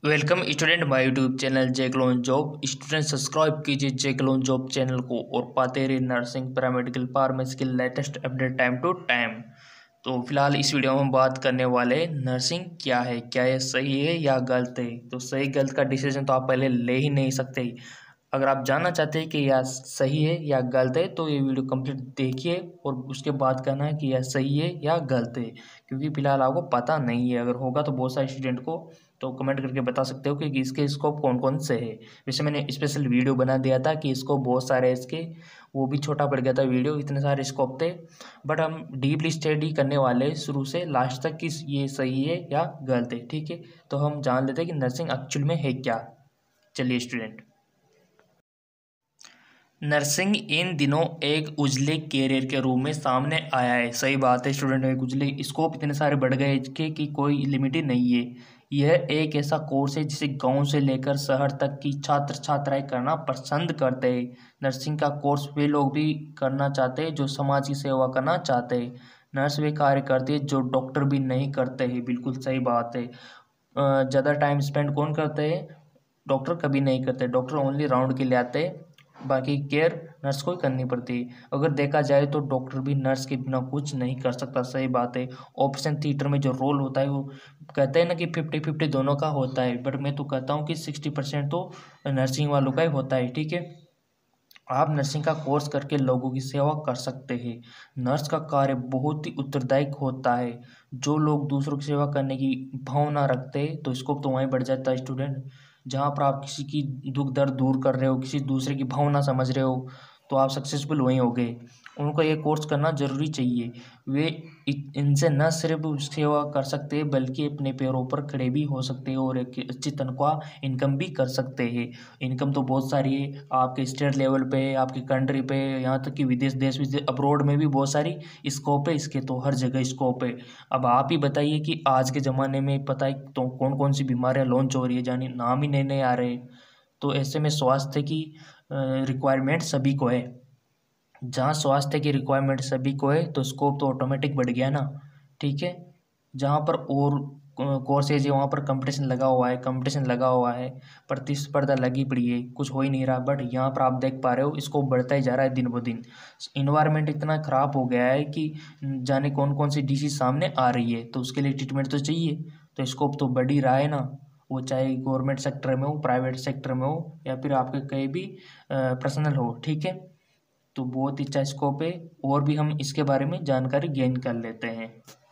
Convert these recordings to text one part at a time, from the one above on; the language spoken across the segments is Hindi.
Welcome student my YouTube channel जैकलोन जॉब। स्टूडेंट सब्सक्राइब कीजिए जैकलोन जॉब चैनल को और पाते रहिए नर्सिंग पैरामेडिकल फार्मेसी की latest update time to time. तो फिलहाल इस वीडियो में हम बात करने वाले नर्सिंग क्या है, क्या ये सही है या गलत है। तो सही गलत का डिसीजन तो आप पहले ले ही नहीं सकते। अगर आप जानना चाहते हैं कि यह सही है या गलत है तो ये वीडियो कंप्लीट देखिए और उसके बाद कहना है कि यह सही है या गलत है, क्योंकि फिलहाल आपको पता नहीं है। अगर होगा तो बहुत सारे स्टूडेंट को तो कमेंट करके बता सकते हो कि इसके स्कोप कौन कौन से है। वैसे मैंने स्पेशल वीडियो बना दिया था कि स्कोप बहुत सारे हैं इसके, वो भी छोटा पड़ गया था वीडियो, इतने सारे स्कोप थे। बट हम डीपली स्टडी करने वाले शुरू से लास्ट तक कि ये सही है या गलत है। ठीक है, तो हम जान लेते हैं कि नर्सिंग एक्चुअल में है क्या। चलिए स्टूडेंट, नर्सिंग इन दिनों एक उजले कैरियर के रूप में सामने आया है। सही बात है स्टूडेंट, एक उजले स्कोप इतने सारे बढ़ गए इसके कि कोई लिमिट ही नहीं है। यह एक ऐसा कोर्स है जिसे गांव से लेकर शहर तक की छात्र छात्राएं करना पसंद करते हैं। नर्सिंग का कोर्स वे लोग भी करना चाहते हैं जो समाज की सेवा करना चाहते हैं। नर्स वे कार्य करती है जो डॉक्टर भी नहीं करते हैं। बिल्कुल सही बात है। ज़्यादा टाइम स्पेंड कौन करते हैं? डॉक्टर कभी नहीं करते। डॉक्टर ओनली राउंड के लिए आते हैं, बाकी केयर नर्स को ही करनी पड़ती है। अगर देखा जाए तो डॉक्टर भी नर्स के बिना कुछ नहीं कर सकता। सही बात है। ऑपरेशन थिएटर में जो रोल होता है वो कहते हैं ना कि 50-50 दोनों का होता है, बट मैं तो कहता हूँ कि 60% तो नर्सिंग वालों का ही होता है। ठीक है, आप नर्सिंग का कोर्स करके लोगों की सेवा कर सकते हैं। नर्स का कार्य बहुत ही उत्तरदायी होता है। जो लोग दूसरों की सेवा करने की भावना रखते हैं तो स्कोप तो वहीं बढ़ जाता है स्टूडेंट। जहाँ पर आप किसी की दुख दर्द दूर कर रहे हो, किसी दूसरे की भावना समझ रहे हो, तो आप सक्सेसफुल वहीं हो गए। उनको ये कोर्स करना ज़रूरी चाहिए। वे इनसे न सिर्फ सेवा कर सकते हैं बल्कि अपने पैरों पर खड़े भी हो सकते हैं और एक अच्छी तनख्वाह इनकम भी कर सकते हैं। इनकम तो बहुत सारी है, आपके स्टेट लेवल पे, आपकी कंट्री पे, यहाँ तक कि विदेश देश विदेश अब्रोड में भी बहुत सारी स्कोप है इसके, तो हर जगह स्कोप है। अब आप ही बताइए कि आज के ज़माने में पता है तो कौन कौन सी बीमारियाँ लॉन्च हो रही है, जानी नाम ही नए नए आ रहे हैं। तो ऐसे में स्वास्थ्य की रिक्वायरमेंट सभी को है। जहाँ स्वास्थ्य की रिक्वायरमेंट सभी को है तो स्कोप तो ऑटोमेटिक बढ़ गया ना। ठीक है, जहाँ पर और कोर्सेज है वहाँ पर कंपटीशन लगा हुआ है, कंपटीशन लगा हुआ है, प्रतिस्पर्धा लगी पड़ी है, कुछ हो ही नहीं रहा। बट यहाँ पर आप देख पा रहे हो स्कोप बढ़ता ही जा रहा है दिन ब दिन। इन्वायरमेंट इतना ख़राब हो गया है कि जाने कौन कौन सी डिसीज सामने आ रही है, तो उसके लिए ट्रीटमेंट तो चाहिए। तो स्कोप तो बढ़ ही रहा है ना, वो चाहे गवर्नमेंट सेक्टर में हो, प्राइवेट सेक्टर में हो, या फिर आपके कहीं भी पर्सनल हो। ठीक है, तो बहुत ही अच्छा स्कोप है। और भी हम इसके बारे में जानकारी गेन कर लेते हैं।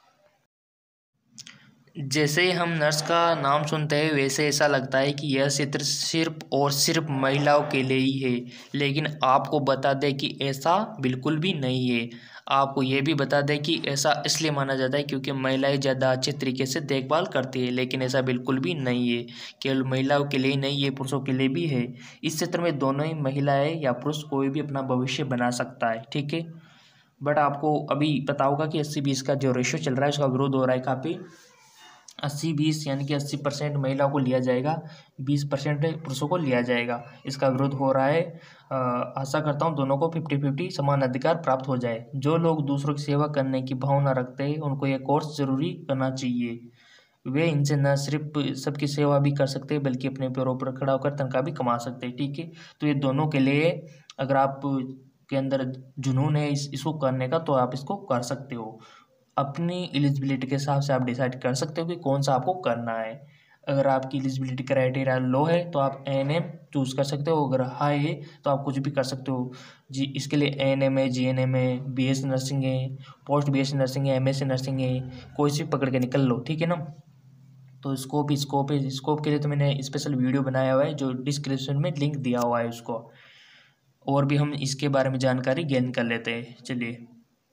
जैसे ही हम नर्स का नाम सुनते हैं वैसे ऐसा लगता है कि यह क्षेत्र सिर्फ और सिर्फ महिलाओं के लिए ही है, लेकिन आपको बता दें कि ऐसा बिल्कुल भी नहीं है। आपको ये भी बता दें कि ऐसा इसलिए माना जाता है क्योंकि महिलाएं ज़्यादा अच्छे तरीके से देखभाल करती है, लेकिन ऐसा बिल्कुल भी नहीं है। केवल महिलाओं के लिए नहीं, ये पुरुषों के लिए भी है। इस क्षेत्र में दोनों ही, महिलाएं या पुरुष, कोई भी अपना भविष्य बना सकता है। ठीक है, बट आपको अभी पता होगा कि 80-20 का जो रेशियो चल रहा है उसका विरोध हो रहा है काफ़ी। 80-20 यानी कि 80% महिलाओं को लिया जाएगा, 20% पुरुषों को लिया जाएगा। इसका विरोध हो रहा है। आशा करता हूँ दोनों को 50-50 समान अधिकार प्राप्त हो जाए। जो लोग दूसरों की सेवा करने की भावना रखते हैं उनको ये कोर्स ज़रूरी करना चाहिए। वे इनसे न सिर्फ सबकी सेवा भी कर सकते हैं बल्कि अपने पैरों पर खड़ा होकर तनख्वाह भी कमा सकते हैं। ठीक है, तो ये दोनों के लिए, अगर आप के अंदर जुनून है इसको करने का तो आप इसको कर सकते हो। अपनी एलिजिबिलिटी के हिसाब से आप डिसाइड कर सकते हो कि कौन सा आपको करना है। अगर आपकी एलिजिबिलिटी क्राइटेरिया लो है तो आप एएनएम चूज़ कर सकते हो, अगर हाई है तो आप कुछ भी कर सकते हो जी। इसके लिए एएनएम है, जीएनएम है, बीएससी नर्सिंग है, पोस्ट बीएससी नर्सिंग है, एमएससी नर्सिंग है, कोई सी पकड़ के निकल लो। ठीक है ना, तो स्कोप है। स्कोप के लिए तो मैंने स्पेशल वीडियो बनाया हुआ है जो डिस्क्रिप्शन में लिंक दिया हुआ है उसको। और भी हम इसके बारे में जानकारी गेन कर लेते हैं। चलिए,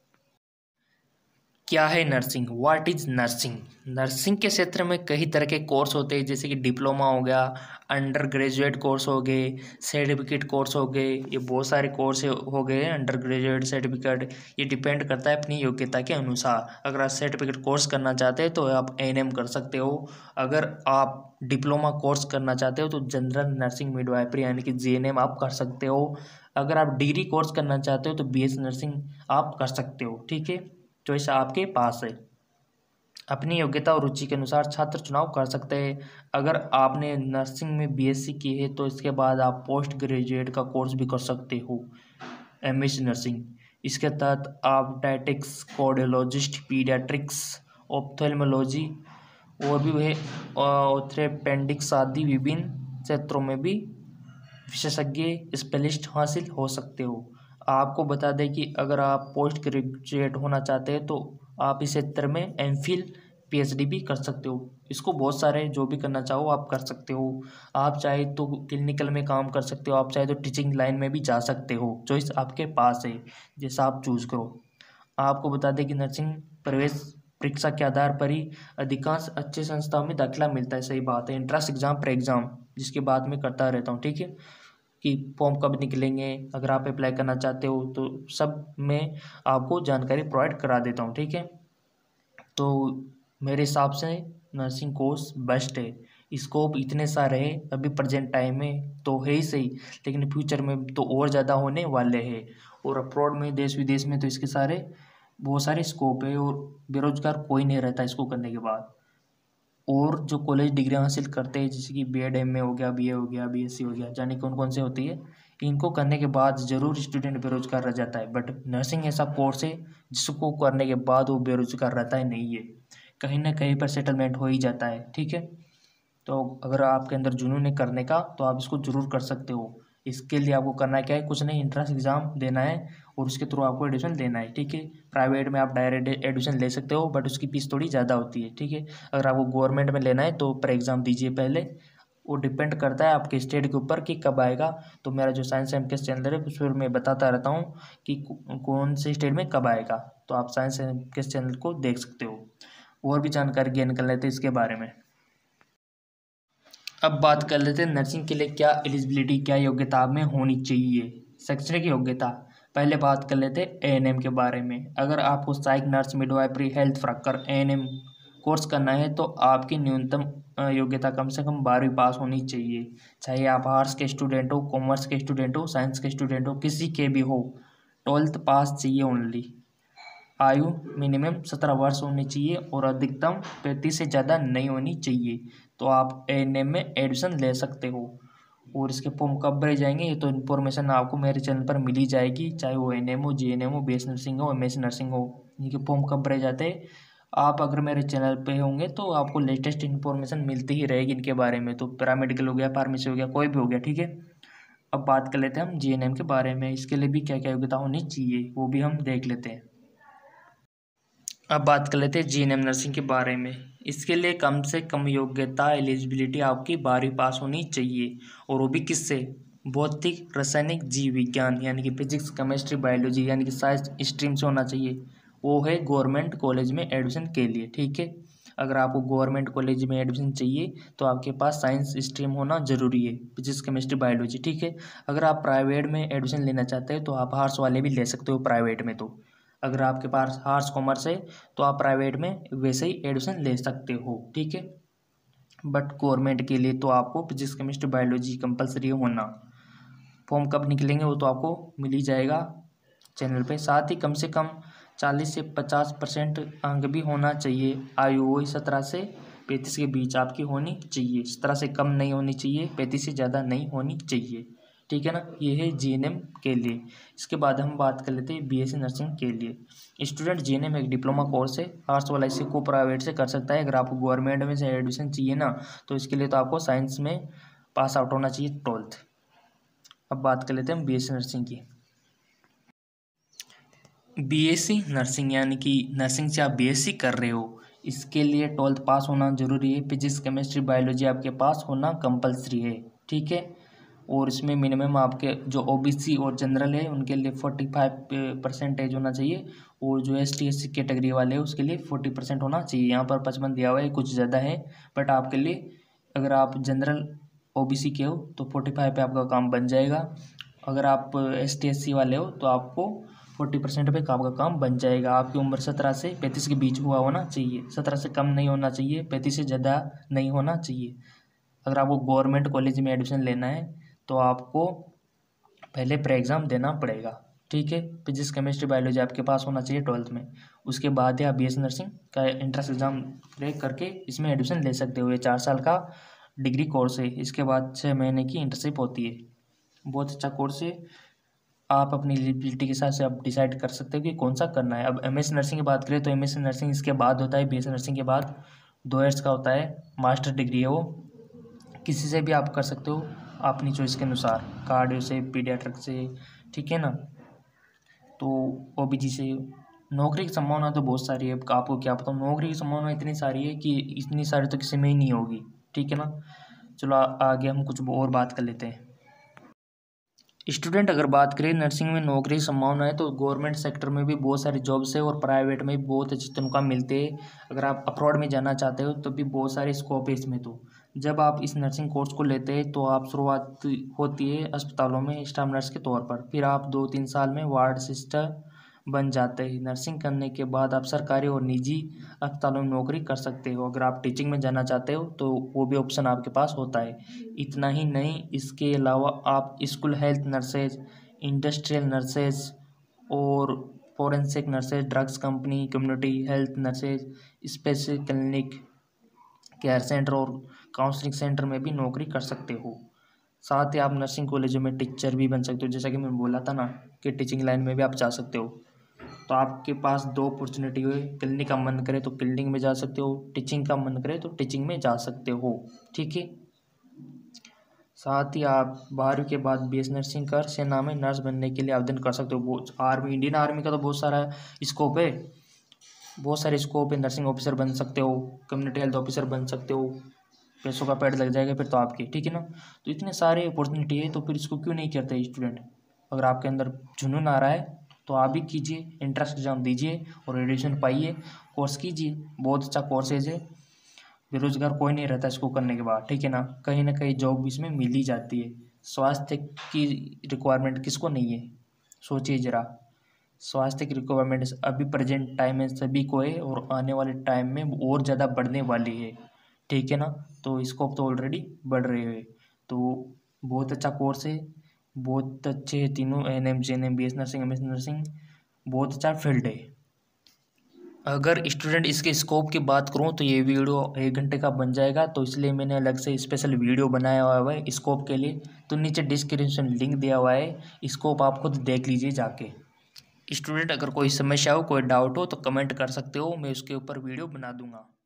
क्या है nursing? What is nursing? Nursing के क्षेत्र में कई तरह के कोर्स होते हैं, जैसे कि डिप्लोमा हो गया, अंडर ग्रेजुएट कोर्स हो गए, सर्टिफिकेट कोर्स हो गए। ये बहुत सारे कोर्स हो गए हैं, अंडर ग्रेजुएट, सर्टिफिकेट। ये डिपेंड करता है अपनी योग्यता के अनुसार। अगर आप सर्टिफिकेट कोर्स करना चाहते हैं तो आप एएनएम कर सकते हो। अगर आप डिप्लोमा कोर्स करना चाहते हो तो जनरल नर्सिंग मिडवाइफरी यानी कि जीएनएम आप कर सकते हो। अगर आप डिग्री कोर्स करना चाहते हो तो बीएससी नर्सिंग आप कर सकते हो। ठीक है, चॉइस आपके पास है। अपनी योग्यता और रुचि के अनुसार छात्र चुनाव कर सकते हैं। अगर आपने नर्सिंग में बीएससी की है तो इसके बाद आप पोस्ट ग्रेजुएट का कोर्स भी कर सकते हो, एमएससी नर्सिंग। इसके तहत आप डायटेक्स, कार्डियोलॉजिस्ट, पीडियाट्रिक्स, ऑप्थेल्मोलॉजी और भी वह ऑर्थोपेडिक्स आदि विभिन्न क्षेत्रों में भी विशेषज्ञ स्पेशलिस्ट हासिल हो सकते हो। आपको बता दें कि अगर आप पोस्ट ग्रेजुएट होना चाहते हैं तो आप इस क्षेत्र में एमफिल, पीएचडी भी कर सकते हो। इसको बहुत सारे जो भी करना चाहो आप कर सकते हो। आप चाहे तो क्लिनिकल में काम कर सकते हो, आप चाहे तो टीचिंग लाइन में भी जा सकते हो, चॉइस आपके पास है, जैसा आप चूज करो। आपको बता दें कि नर्सिंग प्रवेश परीक्षा के आधार पर ही अधिकांश अच्छे संस्थाओं में दाखिला मिलता है। सही बात है, एंट्रेंस एग्जाम, प्री एग्जाम, जिसके बाद में करता रहता हूँ, ठीक है, कि फॉर्म कब निकलेंगे, अगर आप अप्लाई करना चाहते हो तो सब में आपको जानकारी प्रोवाइड करा देता हूँ, ठीक है। तो मेरे हिसाब से नर्सिंग कोर्स बेस्ट है। स्कोप इतने सारे हैं अभी प्रेजेंट टाइम में तो है ही सही, लेकिन फ्यूचर में तो और ज़्यादा होने वाले हैं। और अब्रॉड में, देश विदेश में तो इसके सारे बहुत सारे स्कोप है और बेरोजगार कोई नहीं रहता इसको करने के बाद। और जो कॉलेज डिग्री हासिल करते हैं जैसे कि बीएड, एमए हो गया, बीए हो गया, बीएससी हो गया, जाने कौन कौन से होती है, इनको करने के बाद ज़रूर स्टूडेंट बेरोजगार रह जाता है। बट नर्सिंग ऐसा कोर्स है जिसको करने के बाद वो बेरोजगार रहता है नहीं है, कहीं ना कहीं पर सेटलमेंट हो ही जाता है, ठीक है। तो अगर आपके अंदर जुनून है करने का तो आप इसको ज़रूर कर सकते हो। इसके लिए आपको करना क्या है, कुछ नहीं, एंट्रेंस एग्ज़ाम देना है और उसके थ्रू आपको एडमिशन लेना है, ठीक है। प्राइवेट में आप डायरेक्ट एडमिशन ले सकते हो बट उसकी फीस थोड़ी ज़्यादा होती है, ठीक है। अगर आपको गवर्नमेंट में लेना है तो प्री एग्ज़ाम दीजिए पहले, वो डिपेंड करता है आपके स्टेट के ऊपर कि कब आएगा। तो मेरा जो साइंस एमकेएस चैनल है उस पर मैं बताता रहता हूँ कि कौन से स्टेट में कब आएगा, तो आप साइंस एमकेएस चैनल को देख सकते हो। और भी जानकारी गेन कर लेते हैं इसके बारे में। अब बात कर लेते हैं नर्सिंग के लिए क्या एलिजिबिलिटी, क्या योग्यता में होनी चाहिए। शैक्षणिक योग्यता, पहले बात कर लेते हैं एएनएम के बारे में। अगर आपको सहायक nurse, midwifery, health worker, ANM course करना है तो आपकी न्यूनतम योग्यता कम से कम 12वीं पास होनी चाहिए। चाहे आप आर्ट्स के स्टूडेंट हो, कॉमर्स के स्टूडेंट हो, साइंस के स्टूडेंट हो, किसी के भी हो, 12th पास चाहिए ओनली। आयु मिनिमम 17 वर्ष होनी चाहिए और अधिकतम 35 से ज़्यादा नहीं होनी चाहिए। तो आप एएनएम में एडमिशन ले सकते हो। और इसके फॉर्म कब भरे जाएंगे ये तो इन्फॉर्मेशन आपको मेरे चैनल पर मिल ही जाएगी, चाहे वो एएनएम हो, जीएनएम हो, बीएससी नर्सिंग हो, एमएससी नर्सिंग हो। इनके फॉर्म कब भरे जाते हैं, आप अगर मेरे चैनल पे होंगे तो आपको लेटेस्ट इन्फॉर्मेशन मिलती ही रहेगी इनके बारे में। तो पैरामेडिकल हो गया, फार्मेसी हो गया, कोई भी हो गया, ठीक है। अब बात कर लेते हैं हम जीएनएम के बारे में। इसके लिए भी क्या क्या योग्यता होनी चाहिए वो भी हम देख लेते हैं। अब बात कर लेते हैं जीएनएम नर्सिंग के बारे में। इसके लिए कम से कम योग्यता, एलिजिबिलिटी आपकी 12वीं पास होनी चाहिए। और वो भी किससे, भौतिक, रासायनिक, जीव विज्ञान यानी कि फिजिक्स, केमिस्ट्री, बायोलॉजी यानी कि साइंस स्ट्रीम से होना चाहिए। वो है गवर्नमेंट कॉलेज में एडमिशन के लिए, ठीक है। अगर आपको गवर्नमेंट कॉलेज में एडमिशन चाहिए तो आपके पास साइंस स्ट्रीम होना ज़रूरी है, फिजिक्स, केमिस्ट्री, बायोलॉजी, ठीक है। अगर आप प्राइवेट में एडमिशन लेना चाहते हैं तो आप आर्ट्स वाले भी ले सकते हो प्राइवेट में। तो अगर आपके पास आर्ट्स कॉमर्स है तो आप प्राइवेट में वैसे ही एडमिशन ले सकते हो, ठीक है। बट गवर्नमेंट के लिए तो आपको फिजिक्स, केमिस्ट्री, बायोलॉजी कंपलसरी होना। फॉर्म कब निकलेंगे वो तो आपको मिल ही जाएगा चैनल पे। साथ ही कम से कम 40 से 50% अंक भी होना चाहिए। आयु वही 17 से 35 के बीच आपकी होनी चाहिए, 17 से कम नहीं होनी चाहिए, 35 से ज़्यादा नहीं होनी चाहिए, ठीक है ना। ये है जीएनएम के लिए। इसके बाद हम बात कर लेते हैं बीएससी नर्सिंग के लिए। स्टूडेंट जीएनएम एक डिप्लोमा कोर्स है, आर्ट्स वाला इसे को प्राइवेट से कर सकता है। अगर आपको गवर्नमेंट में से एडमिशन चाहिए ना तो इसके लिए तो आपको साइंस में पास आउट होना चाहिए 12th। अब बात कर लेते हैं हम बीएससी नर्सिंग की। बीएससी नर्सिंग यानी कि नर्सिंग से आप बीएससी कर रहे हो, इसके लिए 12th पास होना जरूरी है। फिजिक्स, केमिस्ट्री, बायोलॉजी आपके पास होना कंपलसरी है, ठीक है। और इसमें मिनिमम आपके जो ओबीसी और जनरल है उनके लिए 45% होना चाहिए। और जो एसटी एससी कैटेगरी वाले हैं उसके लिए 40% होना चाहिए। यहाँ पर 55 दिया हुआ है, कुछ ज़्यादा है, बट आपके लिए अगर आप जनरल ओबीसी के हो तो 45 पे आपका काम बन जाएगा। अगर आप एसटी एससी वाले हो तो आपको 40% पे आपका काम बन जाएगा। आपकी उम्र 17 से 35 के बीच हुआ होना चाहिए, 17 से कम नहीं होना चाहिए, 35 से ज़्यादा नहीं होना चाहिए। अगर आपको गवर्नमेंट कॉलेज में एडमिशन लेना है तो आपको पहले प्री एग्ज़ाम देना पड़ेगा, ठीक है। फिजिक्स, केमिस्ट्री, बायोलॉजी आपके पास होना चाहिए 12th में। उसके बाद ही आप BSc नर्सिंग का एंट्रेंस एग्ज़ाम क्रैक करके इसमें एडमिशन ले सकते हो। ये 4 साल का डिग्री कोर्स है। इसके बाद 6 महीने की इंटर्नशिप होती है। बहुत अच्छा कोर्स है। आप अपनी एलिजिबिलिटी के हिसाब से आप डिसाइड कर सकते हो कि कौन सा करना है। अब MSc नर्सिंग की बात करें तो MSc नर्सिंग इसके बाद होता है। BSc नर्सिंग के बाद 2 ईयर्स का होता है। मास्टर डिग्री है वो, किसी से भी आप कर सकते हो अपनी चॉइस के अनुसार, कार्डियो से, पीडियाट्रिक से, ठीक है ना। तो OBG से नौकरी की संभावना तो बहुत सारी है। आपको क्या पता, नौकरी की संभावना इतनी सारी है कि इतनी सारी तो किसी में ही नहीं होगी, ठीक है ना। चलो आगे हम कुछ और बात कर लेते हैं। स्टूडेंट अगर बात करें नर्सिंग में नौकरी की संभावना है तो गवर्नमेंट सेक्टर में भी बहुत सारी जॉब्स है और प्राइवेट में भी बहुत अच्छी तनख्वाह मिलते हैं। अगर आप अब्रॉड में जाना चाहते हो तो भी बहुत सारे स्कोप है इसमें। तो जब आप इस नर्सिंग कोर्स को लेते हैं तो आप शुरुआत होती है अस्पतालों में स्टाफ नर्स के तौर पर। फिर आप 2-3 साल में वार्ड सिस्टर बन जाते हैं। नर्सिंग करने के बाद आप सरकारी और निजी अस्पतालों में नौकरी कर सकते हो। अगर आप टीचिंग में जाना चाहते हो तो वो भी ऑप्शन आपके पास होता है। इतना ही नहीं, इसके अलावा आप school health nurses, industrial nurses और forensic nurses, drugs company, community health nurses, special clinic, care centre और काउंसलिंग सेंटर में भी नौकरी कर सकते हो। साथ ही आप नर्सिंग कॉलेजों में टीचर भी बन सकते हो। जैसा कि मैंने बोला था ना कि टीचिंग लाइन में भी आप जा सकते हो। तो आपके पास 2 अपॉर्चुनिटी है। क्लिनिक का मन करे तो क्लिनिक में जा सकते हो, टीचिंग का मन करे तो टीचिंग में जा सकते हो, ठीक है। साथ ही आप 12वीं के बाद BSc नर्सिंग कर सेना में नर्स बनने के लिए आवेदन कर सकते हो। बहुत आर्मी, इंडियन आर्मी का तो बहुत सारा स्कोप है, बहुत सारे स्कोप है। नर्सिंग ऑफिसर बन सकते हो, कम्युनिटी हेल्थ ऑफिसर बन सकते हो। पैसों का पेड़ लग जाएगा फिर तो आपके, ठीक है ना। तो इतने सारे अपॉर्चुनिटी है, तो फिर इसको क्यों नहीं करते स्टूडेंट। अगर आपके अंदर जुनून आ रहा है तो आप भी कीजिए, एंट्रेंस एग्जाम दीजिए और एडमिशन पाइए, कोर्स कीजिए। बहुत अच्छा कोर्सेज है। बेरोजगार कोई नहीं रहता इसको करने के बाद, ठीक है ना कहीं जॉब इसमें मिल ही जाती है। स्वास्थ्य की रिक्वायरमेंट किसको नहीं है, सोचिए ज़रा। स्वास्थ्य की रिक्वायरमेंट अभी प्रेजेंट टाइम में सभी को है और आने वाले टाइम में और ज़्यादा बढ़ने वाली है, ठीक है ना। तो स्कोप तो ऑलरेडी बढ़ रहे हैं। तो बहुत अच्छा कोर्स है, बहुत अच्छे हैं तीनों, ANM, GNM, BSc nursing, MSc nursing, बहुत अच्छा फील्ड है। अगर स्टूडेंट इसके स्कोप की बात करूं तो ये वीडियो 1 घंटे का बन जाएगा, तो इसलिए मैंने अलग से स्पेशल वीडियो बनाया हुआ है स्कोप के लिए। तो नीचे डिस्क्रिप्शन लिंक दिया हुआ है, स्कोप आप खुद देख लीजिए जाके। स्टूडेंट अगर कोई समस्या हो, कोई डाउट हो तो कमेंट कर सकते हो, मैं उसके ऊपर वीडियो बना दूंगा।